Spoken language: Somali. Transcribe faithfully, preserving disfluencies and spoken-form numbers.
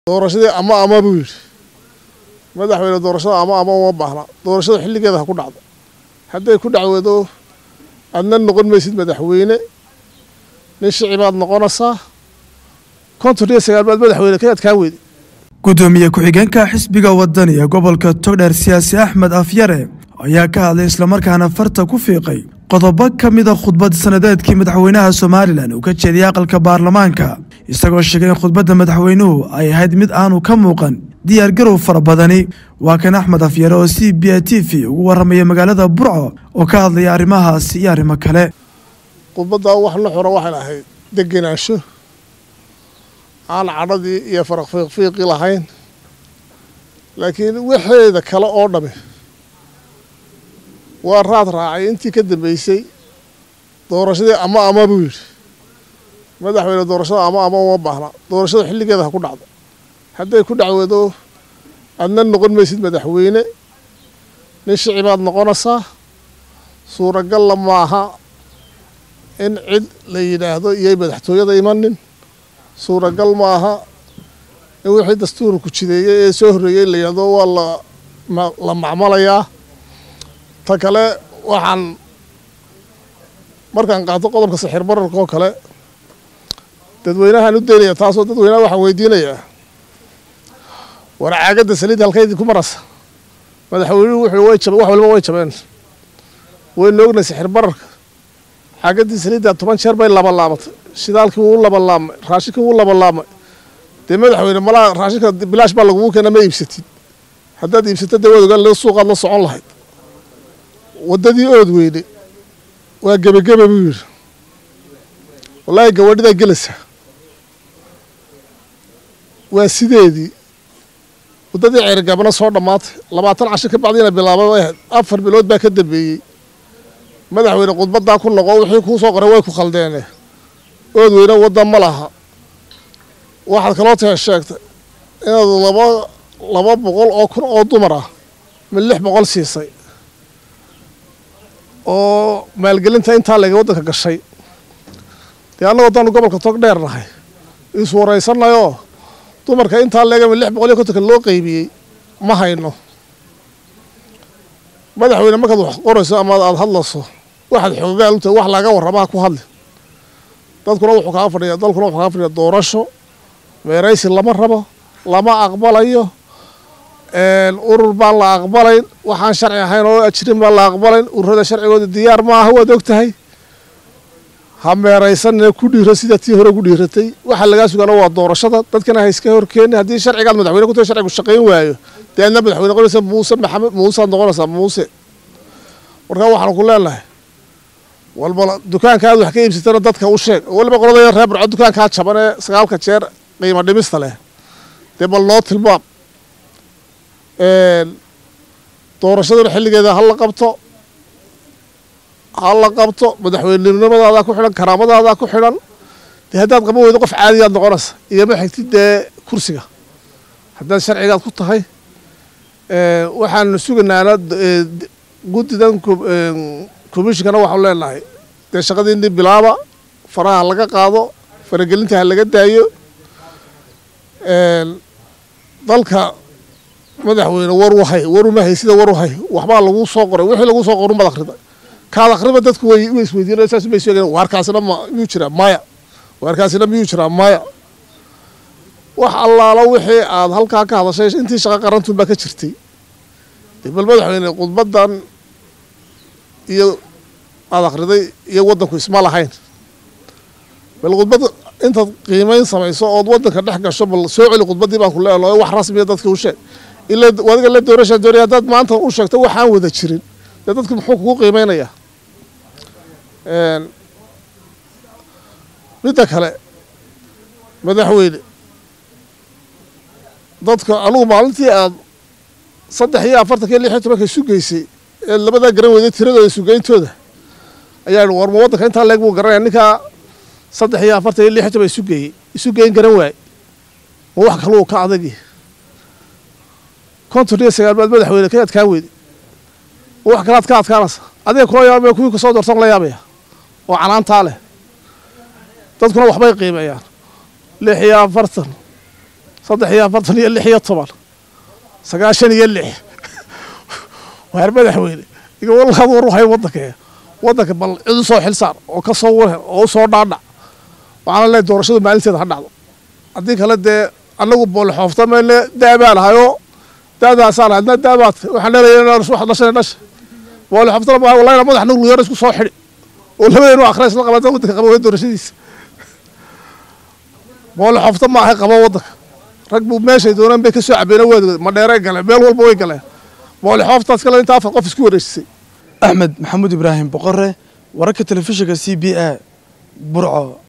doorashadii ama ama buu yidhi madaxweyne doorashada ama ama uma baahna doorashada xilligeeda ha ku dhacdo hadday ku dhacwado adna noqon maysid madaxweyne nin shicibaad noqonaysaa konton iyo sagaal baad madaxweyne ka adkaan weydi gudoomiye ku-xigeenka xisbiga wadani ee gobolka togdheer siyaasi axmed afyare ayaa ka hadlay islamarkaana farta ku fiiqay qodobo ka mida khudbad sanadeedkii madaxweynaha somalilan uu ka jeediyay aqalka baarlamaanka isagoo sheegay in khudbadda madaxweynuhu ay ahayd mid aanu ka muuqan diyaargarow fara badani waa kan axmed afyare oo c b a t v ugu warramaya magaalada burco oo ka hadlaya arrimahaasi iyo arrimo kale khudbaddaa wax la xoro waxay ahayd degenaansho aan cadhadii iyo faraq fiiqfiiqi lahayn laakiin waxeeda kale oo dhami waa raad raacay intii ka dambeysay doorashadii ama ama buu yidhi madaxweyne doorashada ama ama uma baahna doorashada xilligeeda ha ku dhacdo hadday ku dhacwado adna noqon maysid madaxweyne nin shicibaad noqonaysaa suuragalla maaha in cid la yidhaahdo iyay madaxtooyada imanin suuragal maaha in wixii dastuurku jideeyey ee soo horreeyey la yidhahdo waa la la macmalayaa ta kale waxaan markaan qaato qodobka sixir bararka oo kale dadweynahaan u daynaya taasoo dadweynaha waxaan weydiinayaa war caagadda saliid halkaydii ku marasa madaxweynuhu wuxuu way jabeen wax waliba way jabeen waynu ognay sixir bararka caagadii saliidda toban jeer bay labalaabatay shidaalkii wuu labalaamay raashinkii wuu labalaamay dee madaxweyne malaa raashinka bilaash baa lagugu keena ma iibsatid haddaad iibsato dee waad ogaan suuqaad la socon lahayd waddadii ood weyne waa gebagebe buu yidhi wallaahi gawadhidaa gelaysa waa sideedii waddadii ceergabana soo dhammaatay labaatan casho ka bacdiina bilaabay way ahayd afar bilood baa ka dambeeyey madaxweyne khudbaddaa ku noqo wixii kuu soo qoray way ku khaldeene ood weyne wadda ma laha waxaad kaloo tahay sheegtay inaad laba laba boqol oo kun oo dumar ah mid lix boqol siisay oo maalgelinta intaa leega waddanka gashay dee annago haddaanu gobolka togdheer nahay is waraysanayoo dumarka intaa leega mid lix boqol iyo kontonka loo qeybiyey ma hayno madaxweyne markaad wax qorayso ama aada hadlayso waxaad xoogaal u tahay wax laga warramaha ku hadli dadkuna wuxuu kaa fadhiya dalkuna wuxuu kaa fadhiya doorasho meeraysi lama rabo lama aqbalayo urur baan la aqbalayn waxaan sharci ahayn oo ajrin baan la aqbalayn ururada sharcigooda diyaar ma aha waad og tahay ha meeraysanina ku dhiiro sida tii hore ku dhiiratay waxa lagaa sugaana waa doorashada dadkana ha iska horkeeni haddii sharcigaad madaxweyne ku tahay sharcigu shaqayn waayo dee adna madaxweyne qonaysa muuse maxamed muusead noqonaysaa muuse markaa waxaanu ku leenahay walba dukaanka aad wax ka iibsatana dadka u sheeg waliba qoladaya reer burco dukaankaa jaban ee sagaalka jeer qiimo dhimista leh dee bal noo tilmaam doorashaduna xilligeeda ha la qabto ha la qabto madaxweynenimadaada ku xidhan karaamadaada ku xidhan dee haddaad qaban weydo qof caadiyaad noqonaysa igama xigtid dee kursiga haddaad sharcigaad ku tahay waxaanu suganaana guddidan komishinkana waxaanu leenahay dee shaqadii nin bilaaba faraha laga qaado faragelinta ha laga daayo dalka madaxweyne war wahay war umahay sida war wahay waxbaa lagu soo qoray wixii lagu soo qorin baad akhrida kaad akhriba dadku way way isweydiinayaan saas bay sheegeen waarkaasina ma miyuu jiraa maya waarkaasina miyuu jiraa maya wax allaala wixii aad halkaa ka hadashay intii shaqo qarantuun baa ka jirtay bal madaxweyne khudbaddan iyo aad akhriday iyo waddanku isma lahayn bal khudbad intaad qiimayn samayso ood waddanka dhex gasho bal soo celi khudbaddii baan ku leeyahay wax rasmiya dadka u sheeg ilaa wadiga la doorasha doonaya haddaad maanta u sheegto waxaan wada jirin dee dadku muxuu kugu qiimeynayaa midda kale madaxweyne dadka anugu maalintii aad saddex iyo afartanka iyo lix iyo tobanka isu geysay ee labadaa garan weyday tiradooda sugeyntooda ayaa war ma waddanka intaa leeg buu garanaya ninkaa saddex iyo afartan iyo lix iyo toban isu geeyey isu geyn garan waay ma wax kaluu ka adagi konton iyo sagaal baad madaxweyne ka adkaan weyday ma wax kalaad ka adkaanaysa adiga kula yaabaya kuwii kasoo doortan la yaabaya oo canaantaa leh dadkuna waxbay qiimeeyaan lix iyo afartan saddex iyo afartan iyo lix iyo toban sagaashan iyo lix waar madaxweyne iga walkaad war waxay waddanka waddanka bal cid u soo xilsaar oo ka soo wareer oo u soo dhaadhac waxaana leeyahay doorashadu maalinteeda ha dhacdo haddii kale dee annagu boole xoofta meelle daabaa lahayoo daadaasaa lahadna daabaad waxaan leeyahay wax dhashay dhashay boole xoofta ma wallahi madax nugu yar isku soo xidhi oo labadeenu akhriis la qabata waddanka qabo doorashadiisa boole xoofta ma ahay qabo waddanka rag buu meeshay doonaan bay ka soo cabeena waad ma dheeray galeen meel walba way galeen boole xooftaas kale inta afar qof isku wareejisay axmed maxamuud ibraahim boqore wararka telefishinka c b a burco